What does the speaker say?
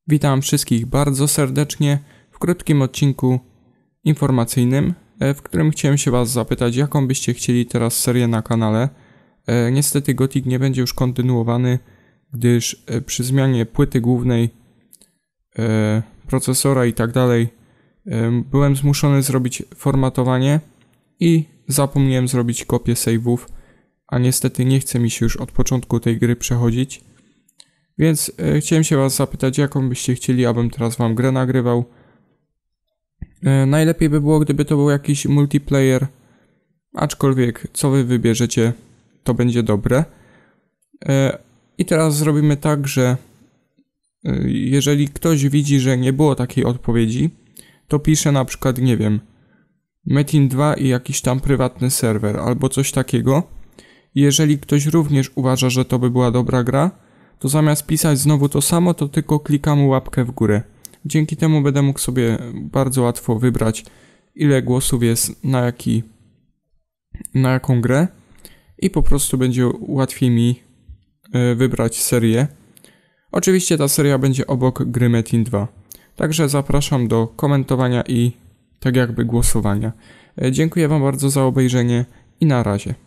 Witam wszystkich bardzo serdecznie w krótkim odcinku informacyjnym, w którym chciałem się Was zapytać, jaką byście chcieli teraz serię na kanale. Niestety Gothic nie będzie już kontynuowany, gdyż przy zmianie płyty głównej, procesora i tak dalej byłem zmuszony zrobić formatowanie i zapomniałem zrobić kopię save'ów, a niestety nie chce mi się już od początku tej gry przechodzić. Więc chciałem się Was zapytać, jaką byście chcieli, abym teraz Wam grę nagrywał. Najlepiej by było, gdyby to był jakiś multiplayer, aczkolwiek co Wy wybierzecie, to będzie dobre. I teraz zrobimy tak, że jeżeli ktoś widzi, że nie było takiej odpowiedzi, to pisze na przykład, nie wiem, Metin 2 i jakiś tam prywatny serwer albo coś takiego. Jeżeli ktoś również uważa, że to by była dobra gra, to zamiast pisać znowu to samo, to tylko klikam łapkę w górę. Dzięki temu będę mógł sobie bardzo łatwo wybrać, ile głosów jest na jaką grę i po prostu będzie łatwiej mi wybrać serię. Oczywiście ta seria będzie obok gry Metin 2. Także zapraszam do komentowania i tak jakby głosowania. Dziękuję Wam bardzo za obejrzenie i na razie.